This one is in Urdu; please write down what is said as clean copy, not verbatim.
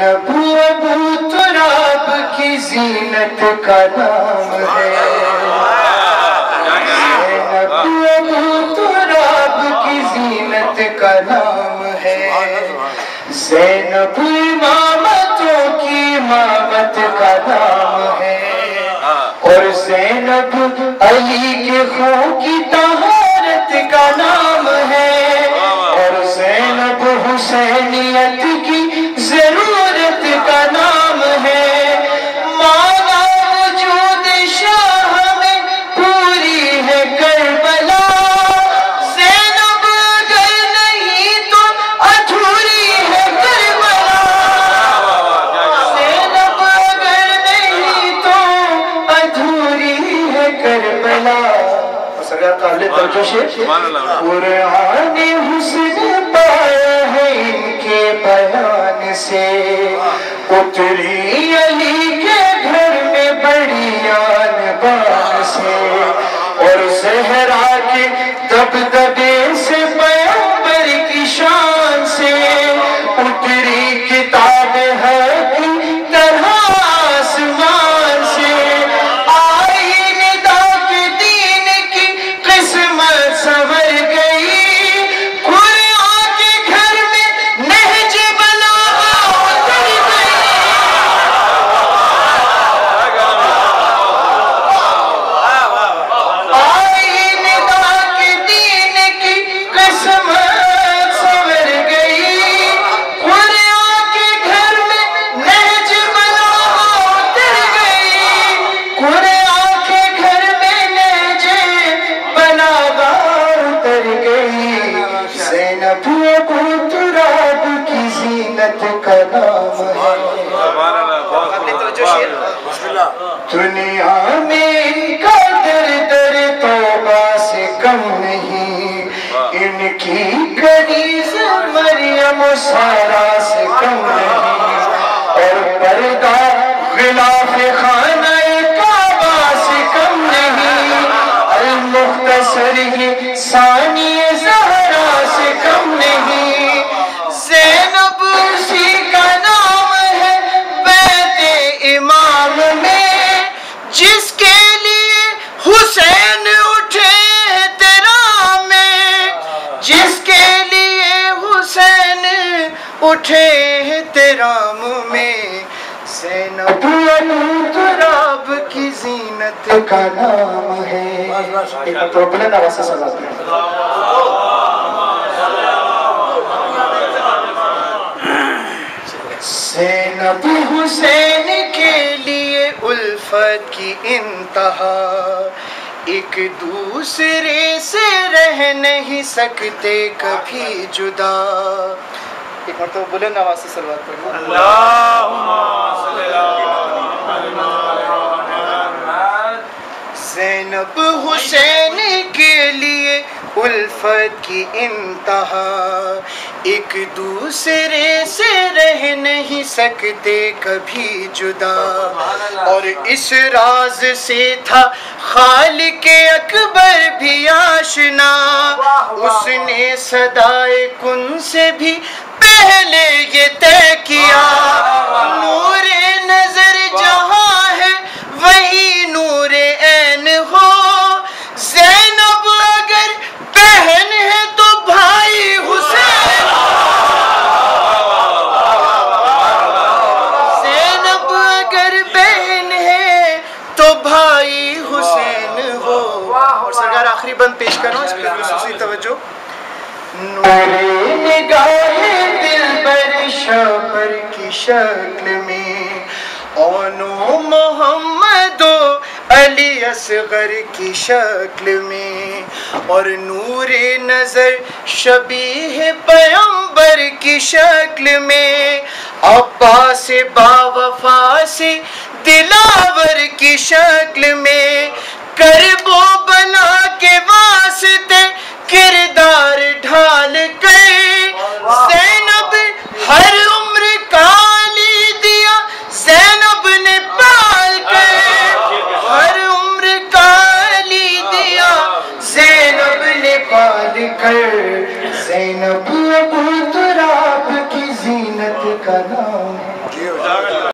زینب ابو تراب کی زینت کا نام ہے، زینب ابو تراب کی زینت کا نام ہے، زینب امامتوں کی امامت کا نام ہے، اور زینب علی کے خون کی طہارت کا نام ہے، اور زینب حسینیت کی ضرورت کا نام ہے، مانا وجود شاہ میں پوری ہے کربلا، زینب اگر نہیں تو ادھوری ہے کربلا، زینب اگر نہیں تو ادھوری ہے کربلا۔ سرکار قابل توجہ شیخ، قرآن حسن پایا ہے ان کے بیان سے، اتری علی کے گھر میں بڑی آن بان سے، اور زہرا کے دبدبے سے پیغمبر کی شان سے، اتری کتاب ہے کی طرح آسمان سے، آئی ندا کے دین کی قسمت سنور گئی، قرآن کے گھر میں نہج بلاغہ اتر گئی، آئی ندا کے دین کی قسمت سنور گئی، قرآن کے گھر میں نہج بلاغہ اتر گئی، قرآن کے گھر میں نہج بلاغہ اتر گئی، زینب ابو تراب کی زینت کا نام ہے۔ دنیا میں ان کا در توبہ سے کم نہیں، ان کی کنیز مریم و سارا سے کم نہیں، اور پردہ غلاف خانہ کعبہ سے کم نہیں، المختصر ہی ثانی زہرا سے کم نہیں، زینب اسی کا نام ہے بیت امام میں، جس کے لیے حسین اٹھے احترام میں، جس کے لیے حسین اٹھے احترام میں، زینب ابو تراب کی زینت کا نام ہے۔ ایک مرتبہ بلند آواز سے صلوات پڑھیں۔ زینب حسین کے لیے الفت کی انتہا، ایک دوسرے سے رہ نہیں سکتے کبھی جدا۔ ایک مرتبہ بلند آواز سے صلوات پڑھیں۔ اللہم صلی زینب حسین کے لیے الفت کی انتہا، ایک دوسرے سے رہ نہیں سکتے کبھی جدا، اور اس راز سے تھا خالق اکبر بھی آشنا، اس نے صدائے کن سے بھی پہلے یہ طے کیا، نور نظر جہاں ہے وہی نور عین ہو، زینب اگر بہن ہے تو بھائی حسین، زینب اگر بہن ہے تو بھائی حسین ہو۔ اور سرکار آخری بند پیش کرو، اس پر خصوصی توجہ۔ نور نگاہ دلبر شابر کی شکل میں، اونو محمد و علی اصغر کی شکل میں، اور نور نظر شبیہ پیغمبر کی شکل میں، عباس با وفا سے دلاور کی شکل میں، کرب و بلا کے واسطے کردار ڈھال گئے، زینب ہر عمر کا علی دیا زینب نے پال گئے، ہر عمر کا علی دیا زینب نے پال کر، زینب ابو تراب کی زینت کا نام ہے۔ یہ